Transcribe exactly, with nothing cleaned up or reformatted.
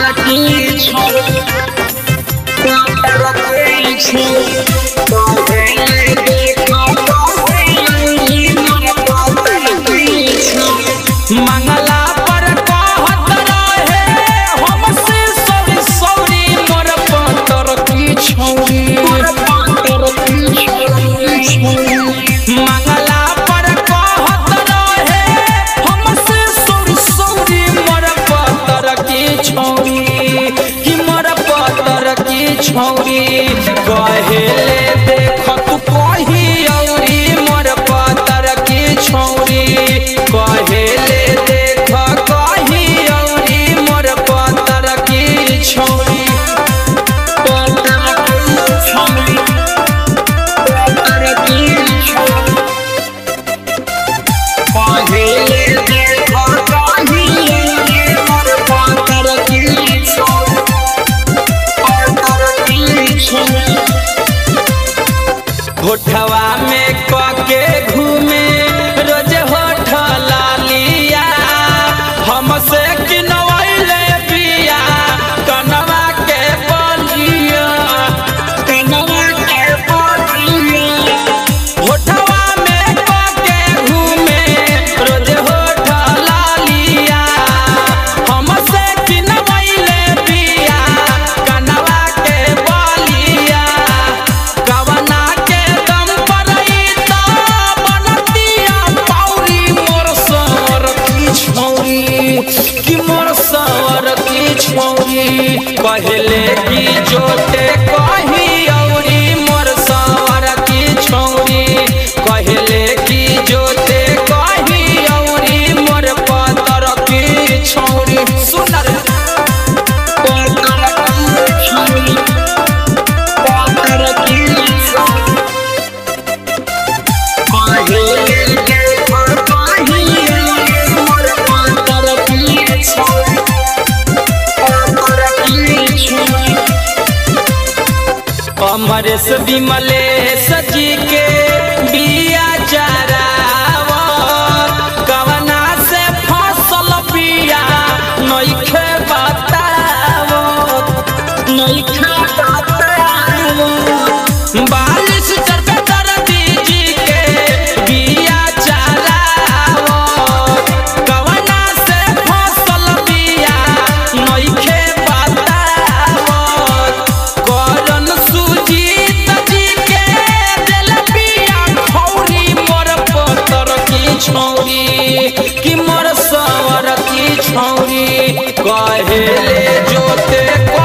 मंगला पर कहत रहे हमसे सॉरी सॉरी मोर पातर की छौरी मंगला पर कहत रहे हमसे सॉरी सॉरी मोर पातर की छौरी कि मोर पातर की छौरी कहेले देख तू कही औरी मोर पातर की छौरी कहेले देख कही औरी मोर पातर की छौरी होठवा में कके घूमे रोज होठ लालिया हमसे किनवैले पिया कनवा के बलिया कनवा के बलिया होठवा में कके घूमे रोज होठ लालिया हमसे किनवैले पिया कनवा के बलिया कवना के दम पर ईता बनतिया पौरी मोर सवर की छौरी कि मोर सवर की छौरी कहले की जोते कही औरी मोर सवर की छौरी कहले की जोते कही औरी मोर पातर की छौरी सुनर पातर की छौरी पातर की अमरेश विमलेश जी के बिया चरावा कवना से फसल बिया नइखे बतावो नइखे बतावो बालिश चरबे दर्दी जी के बिया चरावा कवना से फसल बिया नइखे बतावो करन सुजीत जी के दिल बिया खौरी मोर पातर की छौरी कि मोर सवर की छौरी कहेले जोते